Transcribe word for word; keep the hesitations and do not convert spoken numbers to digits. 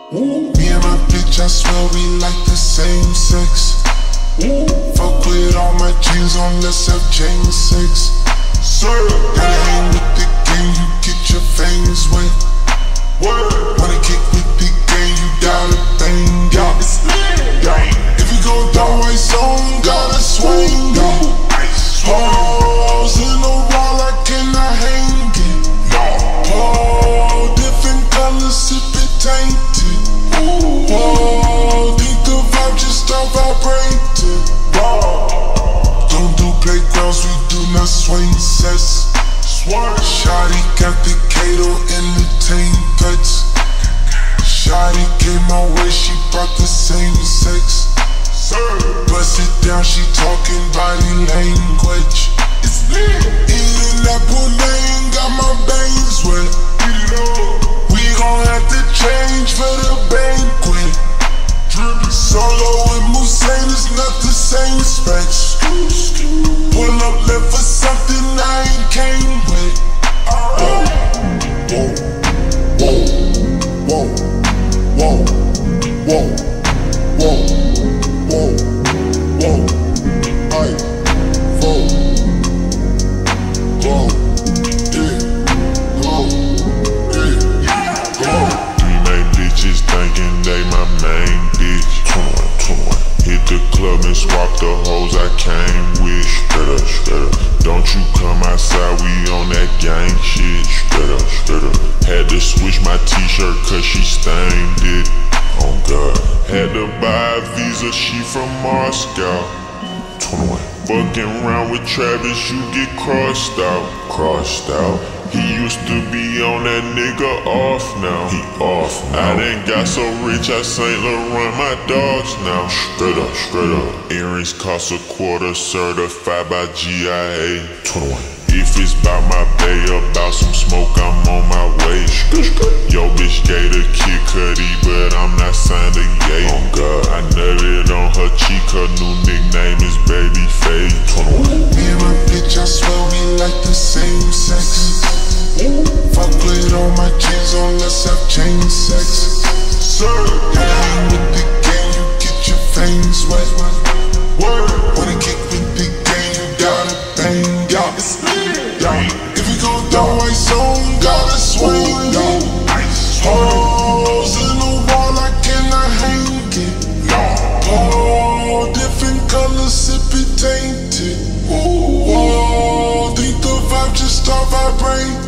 Me and my bitch, I swear we like the same sex. Fuck with all my chains on, let's have chain sex. Sir, gotta hang with the gang, you get your fangs wet. Word. Wanna kick with the gang, you gotta bang, yeah. It's lit, yeah. If you go down right zone, gotta swing, yeah. Balls in the wall, I cannot hang it. Oh, different colors, sip it tainted. Oh, think the vibe just start vibrating. Don't do playgrounds, we do not swing sets. Shawty got the Kato entertain threats. Shawty came my way, she brought the same sex. Bust it down, she talking body language. It's lit. Eating that pudding, got my bangs wet. We gon' have to change for the banquet. Solo with Musain is not the same specs. Pull up left for something I ain't came with. Whoa, whoa, whoa, whoa, whoa, whoa, whoa, whoa, ay, whoa, whoa, yeah, whoa, yeah, whoa. Three main bitches thinking they my main bitch. twenty-one, twenty-one. Hit the club and swap the hoes I came with. Straight up, straight up. Don't you come outside, we on that gang shit. Straight up, straight up. Had to switch my t-shirt cause she stained it. Oh God. Had to buy a visa, she from Moscow. twenty-one. Fucking around with Travis, you get crossed out. Crossed out. He used to be on that nigga off now. He off now. I done got so rich, I Saint Laurent my dogs now. Straight up, straight up. Earrings cost a quarter, certified by G I A. twenty-one. If it's bout my bay, about some smoke, I'm on my way. Yo, bitch gave the kid cutty, but I'm not signed to gay. Oh God, I nutted on her cheek, her new nickname is Babyface. twenty-one. Me and my bitch, I swear we like the same sex. Fuck with all my chains on, let's have chain sex. Sir, gotta hang with the gang, you get your fangs wet. Word. Wanna kick with the gang, you gotta bang, yeah. It's lit, yeah. If you go down right zone, gotta swing, yeah. Holes in the wall, I cannot hang it. Oh, different colors, sip it tainted. Oh, think the vibe just start vibrating.